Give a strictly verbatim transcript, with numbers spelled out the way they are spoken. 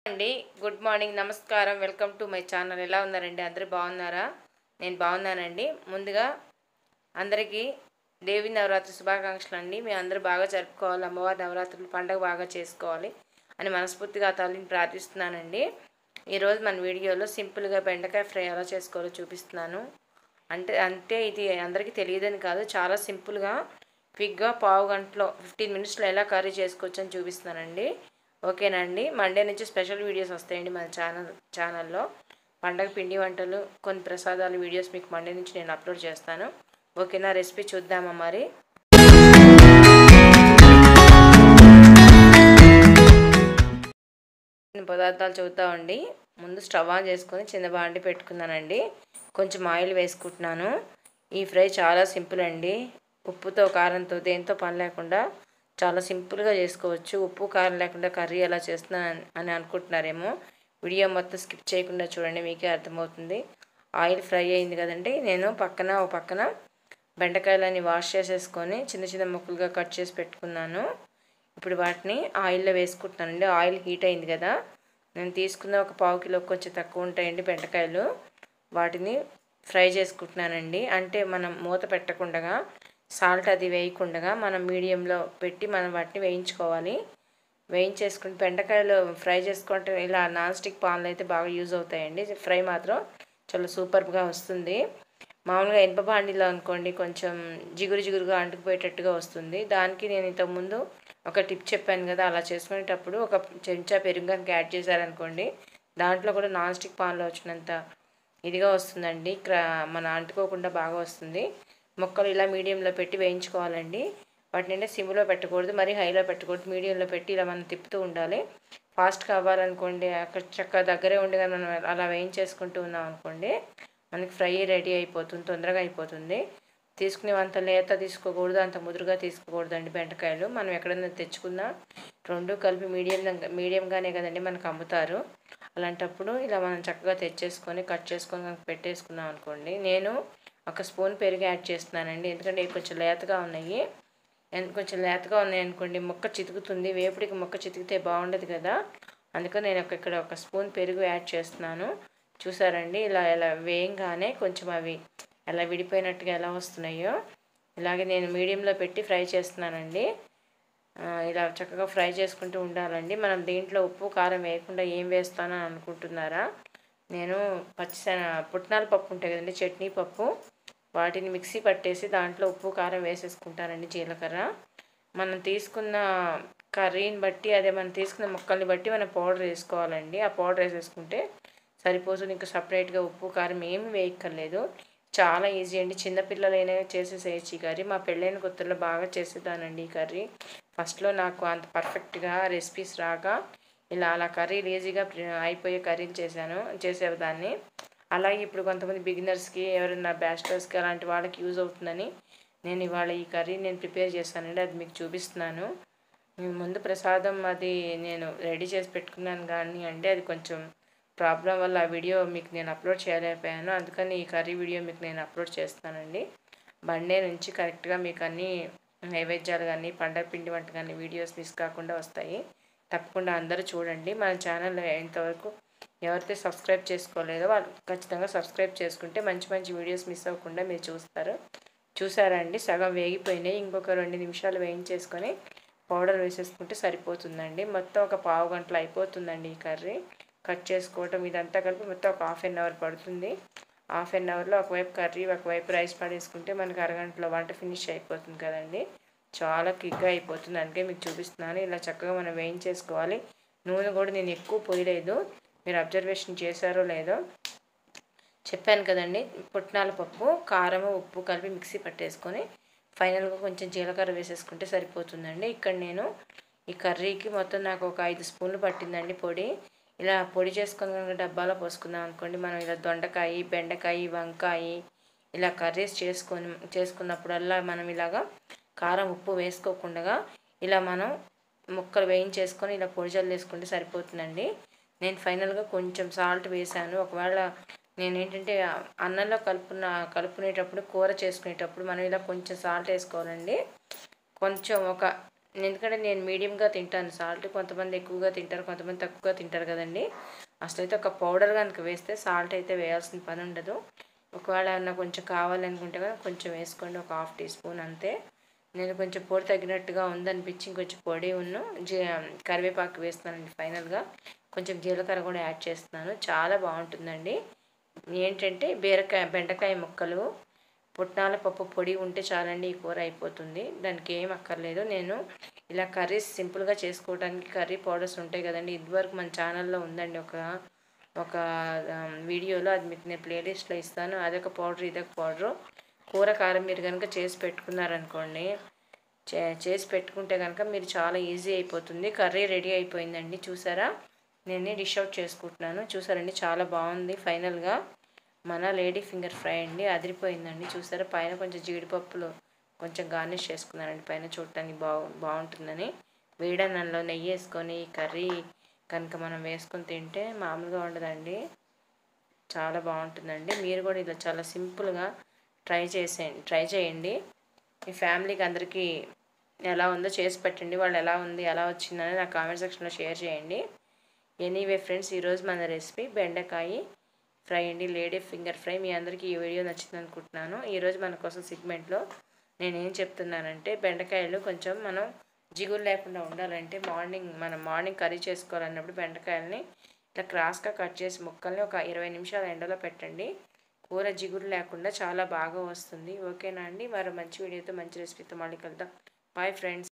అండి good morning నమస్కారం welcome to my channel. ఎలా ఉన్నారండి? అందరూ బాగున్నారా? నేను బాగున్నానండి. ముందుగా అందరికీ దేవి నవరాత్రి శుభాకాంక్షలు అండి. మేము అందరూ బాగా జరుపుకోవాలి, అమ్మవారి నవరాత్రులు పండుగ బాగా చేసుకోవాలి అని మనస్ఫూర్తిగా ఆ తల్లిని ప్రార్థిస్తున్నానండి. ఈరోజు మన వీడియోలో సింపుల్గా బెండకాయ ఫ్రై ఎలా చేసుకోవాలో చూపిస్తున్నాను. అంటే అంటే ఇది అందరికీ తెలియదని కాదు, చాలా సింపుల్గా క్విక్గా పావు గంటలో ఫిఫ్టీన్ మినిట్స్లో ఎలా కర్రీ చేసుకోవచ్చు అని చూపిస్తున్నానండి. ఓకేనండి. మండే నుంచి స్పెషల్ వీడియోస్ వస్తాయండి మన ఛానల్ ఛానల్లో పండగ పిండి వంటలు, కొన్ని ప్రసాదాలు వీడియోస్ మీకు మండే నుంచి నేను అప్లోడ్ చేస్తాను. ఓకేనా? రెసిపీ చూద్దామా మరి. పదార్థాలు చూద్దామండి. ముందు స్టవ్ ఆన్ చేసుకొని చిన్న బాండి పెట్టుకున్నానండి. కొంచెం ఆయిల్ వేసుకుంటున్నాను. ఈ ఫ్రై చాలా సింపుల్ అండి. ఉప్పుతో కారంతో దేంతో పని లేకుండా చాలా సింపుల్గా చేసుకోవచ్చు. ఉప్పు కారం లేకుండా కర్రీ ఎలా చేస్తున్నా అని అనుకుంటున్నారేమో. వీడియో మొత్తం స్కిప్ చేయకుండా చూడండి, మీకే అర్థమవుతుంది. ఆయిల్ ఫ్రై అయింది కదండి. నేను పక్కన ఒక పక్కన బెండకాయలని వాష్ చేసేసుకొని చిన్న చిన్న ముక్కలుగా కట్ చేసి పెట్టుకున్నాను. ఇప్పుడు వాటిని ఆయిల్లో వేసుకుంటున్నానండి. ఆయిల్ హీట్ అయింది కదా. నేను తీసుకున్న ఒక పావు కిలో కొంచెం తక్కువ ఉంటాయండి బెండకాయలు. వాటిని ఫ్రై చేసుకుంటున్నానండి. అంటే మనం మూత పెట్టకుండా, సాల్ట్ అది వేయకుండా మనం మీడియంలో పెట్టి మనం వాటిని వేయించుకోవాలి. వేయించేసుకుని బెండకాయలు ఫ్రై చేసుకుంటే ఇలా నాన్ స్టిక్ పాన్లు అయితే బాగా యూజ్ అవుతాయండి. ఫ్రై మాత్రం చాలా సూపర్గా వస్తుంది. మామూలుగా ఇనుప బాండీలో అనుకోండి కొంచెం జిగురు జిగురుగా అంటుకుపోయేటట్టుగా వస్తుంది. దానికి నేను ఇంతకుముందు ఒక టిప్ చెప్పాను కదా, అలా చేసుకునేటప్పుడు ఒక చెంచా పెరుగు కనుక యాడ్ చేశారనుకోండి, దాంట్లో కూడా నాన్ స్టిక్ పాన్లో వచ్చినంత ఇదిగా వస్తుందండి. మన అంటుకోకుండా బాగా వస్తుంది. ముక్కలు ఇలా మీడియంలో పెట్టి వేయించుకోవాలండి. వాటిని సిమ్లో పెట్టకూడదు, మరీ హైలో పెట్టకూడదు. మీడియంలో పెట్టి ఇలా మనం తిప్పుతూ ఉండాలి. ఫాస్ట్ కావాలనుకోండి, అక్కడ చక్కగా దగ్గరే ఉండగా మనం అలా వేయించేసుకుంటూ ఉన్నాం అనుకోండి, మనకి ఫ్రై రెడీ అయిపోతుంది, తొందరగా అయిపోతుంది. తీసుకునే అంత లేత తీసుకోకూడదు, అంత ముదురుగా తీసుకోకూడదు అండి బెండకాయలు. మనం ఎక్కడైనా తెచ్చుకున్నా రెండు కలిపి మీడియం మీడియంగానే కదండి మనకు అమ్ముతారు. అలాంటప్పుడు ఇలా మనం చక్కగా తెచ్చేసుకొని కట్ చేసుకొని పెట్టేసుకున్నాం అనుకోండి. నేను ఒక స్పూన్ పెరుగు యాడ్ చేస్తున్నానండి, ఎందుకంటే ఇవి కొంచెం లేతగా ఉన్నాయి. కొంచెం లేతగా ఉన్నాయి అనుకోండి ముక్క చితుకుతుంది. వేపుడికి ముక్క చితికితే బాగుండదు కదా, అందుకని నేను ఇక్కడ ఒక స్పూన్ పెరుగు యాడ్ చేస్తున్నాను. చూసారండి, ఇలా ఇలా వేయంగానే కొంచెం అవి ఎలా విడిపోయినట్టుగా ఎలా వస్తున్నాయో, ఇలాగే నేను మీడియంలో పెట్టి ఫ్రై చేస్తున్నానండి. ఇలా చక్కగా ఫ్రై చేసుకుంటూ ఉండాలండి. మనం దీంట్లో ఉప్పు కారం వేయకుండా ఏం వేస్తానని అనుకుంటున్నారా? నేను పచ్చి పుట్నాల పప్పు ఉంటాయి కదండి, చట్నీ పప్పు, వాటిని మిక్సీ పట్టేసి దాంట్లో ఉప్పు కారం వేసేసుకుంటానండి, జీలకర్ర. మనం తీసుకున్న కర్రీని బట్టి, అదే మనం తీసుకున్న ముక్కల్ని బట్టి మనం పౌడర్ వేసుకోవాలండి. ఆ పౌడర్ వేసేసుకుంటే సరిపోతుంది. ఇంకా సపరేట్గా ఉప్పు కారం ఏమి వేయక్కర్లేదు. చాలా ఈజీ అండి. చిన్నపిల్లలైనా చేసేసేయచ్చు ఈ కర్రీ. మా పెళ్ళైన కొత్తలో బాగా చేసేదానండి ఈ కర్రీ. ఫస్ట్లో నాకు అంత పర్ఫెక్ట్గా రెసిపీస్ రాక ఇలా అలా కర్రీలు ఈజీగా అయిపోయే కర్రీలు చేశాను చేసేదాన్ని. అలాగే ఇప్పుడు కొంతమంది బిగినర్స్కి, ఎవరైనా బ్యాచిలర్స్కి అలాంటి వాళ్ళకి యూజ్ అవుతుందని నేను ఇవాళ ఈ కర్రీ నేను ప్రిపేర్ చేశానండి. అది మీకు చూపిస్తున్నాను. ముందు ప్రసాదం అది నేను రెడీ చేసి పెట్టుకున్నాను కానీ అంటే అది కొంచెం ప్రాబ్లం వల్ల ఆ వీడియో మీకు నేను అప్లోడ్ చేయలేకపోయాను. అందుకని ఈ కర్రీ వీడియో మీకు నేను అప్లోడ్ చేస్తానండి. మండే నుంచి కరెక్ట్గా మీకు అన్ని నైవేద్యాలు కానీ పండగ పిండి వంట కానీ వీడియోస్ మిస్ కాకుండా వస్తాయి. తప్పకుండా అందరూ చూడండి. మన ఛానల్లో ఇంతవరకు ఎవరైతే సబ్స్క్రైబ్ చేసుకోలేదో వాళ్ళు ఖచ్చితంగా సబ్స్క్రైబ్ చేసుకుంటే మంచి మంచి వీడియోస్ మిస్ అవ్వకుండా మీరు చూస్తారు. చూసారండి, సగం వేగిపోయినాయి. ఇంకొక రెండు నిమిషాలు వేయించేసుకొని పౌడర్ వేసేసుకుంటే సరిపోతుందండి. మొత్తం ఒక పావు గంటలు అయిపోతుందండి ఈ కర్రీ కట్ చేసుకోవటం. ఇదంతా కలిపి మొత్తం ఒక హాఫ్ అన్ అవర్ పడుతుంది. హాఫ్ అన్ అవర్లో ఒకవైపు కర్రీ ఒకవైపు రైస్ పడేసుకుంటే మనకి అరగంటలో వంట ఫినిష్ అయిపోతుంది కదండి. చాలా క్విక్గా అయిపోతుంది. అందుకే మీకు చూపిస్తున్నాను. ఇలా చక్కగా మనం వేయించేసుకోవాలి. నూనె కూడా నేను ఎక్కువ పోయలేదు. మీరు అబ్జర్వేషన్ చేశారో లేదో చెప్పాను కదండి. పుట్నాల పప్పు, కారం, ఉప్పు కలిపి మిక్సీ పట్టేసుకొని ఫైనల్గా కొంచెం జీలకర్ర వేసేసుకుంటే సరిపోతుందండి. ఇక్కడ నేను ఈ కర్రీకి మొత్తం నాకు ఒక ఐదు స్పూన్లు పట్టిందండి పొడి. ఇలా పొడి చేసుకొని డబ్బాలో పోసుకుందాం అనుకోండి, మనం ఇలా దొండకాయ, బెండకాయ, వంకాయ ఇలా కర్రీస్ చేసుకొని చేసుకున్నప్పుడల్లా మనం ఇలాగా కారం ఉప్పు వేసుకోకుండా ఇలా మనం ముక్కలు వేయించేసుకొని ఇలా పొడి జల్లేసుకుంటే సరిపోతుందండి. నేను ఫైనల్గా కొంచెం సాల్ట్ వేసాను. ఒకవేళ నేను ఏంటంటే అన్నంలో కలుపుకున్న కలుపుకునేటప్పుడు కూర చేసుకునేటప్పుడు మనం ఇలా కొంచెం సాల్ట్ వేసుకోవాలండి. కొంచెం ఒక ఎందుకంటే నేను మీడియంగా తింటాను సాల్ట్. కొంతమంది ఎక్కువగా తింటారు, కొంతమంది తక్కువగా తింటారు కదండి. అసలైతే ఒక పౌడర్ కనుక వేస్తే సాల్ట్ అయితే వేయాల్సిన పని ఉండదు. ఒకవేళ ఏమన్నా కొంచెం కావాలనుకుంటే కనుక కొంచెం వేసుకోండి, ఒక హాఫ్ టీ స్పూన్ అంతే. నేను కొంచెం పొడి తగ్గినట్టుగా ఉందనిపించి ఇంకొంచెం పొడి ఉన్ను జీ కరివేపాకు వేస్తున్నానండి ఫైనల్గా. కొంచెం జీలకర్ర కూడా యాడ్ చేస్తున్నాను. చాలా బాగుంటుందండి. ఏంటంటే బీరకాయ బెండకాయ ముక్కలు పుట్నాల పప్పు పొడి ఉంటే చాలండి, ఈ కూర అయిపోతుంది. దానికి ఏం అక్కర్లేదు. నేను ఇలా కర్రీస్ సింపుల్గా చేసుకోవడానికి కర్రీ పౌడర్స్ ఉంటాయి కదండి. ఇదివరకు మన ఛానల్లో ఉందండి ఒక ఒక వీడియోలో, అది మీకు నేను ప్లేలిస్ట్లో ఇస్తాను. అదొక పౌడర్, ఇదొక పౌడరు. కూర కారం మీరు కనుక చేసి పెట్టుకున్నారనుకోండి, చే చేసి పెట్టుకుంటే కనుక మీరు చాలా ఈజీ అయిపోతుంది. కర్రీ రెడీ అయిపోయిందండి. చూసారా, నేను డిష్ అవుట్ చేసుకుంటున్నాను. చూసారండి, చాలా బాగుంది. ఫైనల్గా మన లేడీ ఫింగర్ ఫ్రై అండి, అదిరిపోయిందండి. చూసారా, పైన కొంచెం జీడిపప్పులు కొంచెం గార్నిష్ చేసుకున్నానండి పైన, చూడటానికి బాగు బాగుంటుందని. వేడన్నంలో నెయ్యి వేసుకొని ఈ కర్రీ కనుక మనం వేసుకొని తింటే మామూలుగా ఉండదండి, చాలా బాగుంటుందండి. మీరు కూడా ఇలా చాలా సింపుల్గా ట్రై చేసేయండి ట్రై చేయండి మీ ఫ్యామిలీకి అందరికీ ఎలా ఉందో చేసి పెట్టండి. వాళ్ళు ఎలా ఉంది, ఎలా వచ్చిందని నా కామెంట్ సెక్షన్లో షేర్ చేయండి. ఎనీవే ఫ్రెండ్స్, ఈరోజు మన రెసిపీ బెండకాయ ఫ్రై అండి, లేడీ ఫింగర్ ఫ్రై. మీ అందరికీ ఈ వీడియో నచ్చింది అనుకుంటున్నాను. ఈరోజు మన కోసం సెగ్మెంట్లో నేనేం చెప్తున్నానంటే, బెండకాయలు కొంచెం మనం జిగురు లేకుండా ఉండాలంటే మార్నింగ్ మనం మార్నింగ్ కర్రీ చేసుకోవాలన్నప్పుడు బెండకాయలని ఇట్లా క్రాస్గా కట్ చేసి ముక్కల్ని ఒక ఇరవై నిమిషాలు ఎండలో పెట్టండి. కూర జిగురు లేకుండా చాలా బాగా వస్తుంది. ఓకేనా అండి, మరో మంచి వీడియోతో మంచి రెసిపీతో మళ్ళీ కలుద్దాం. Bye friends.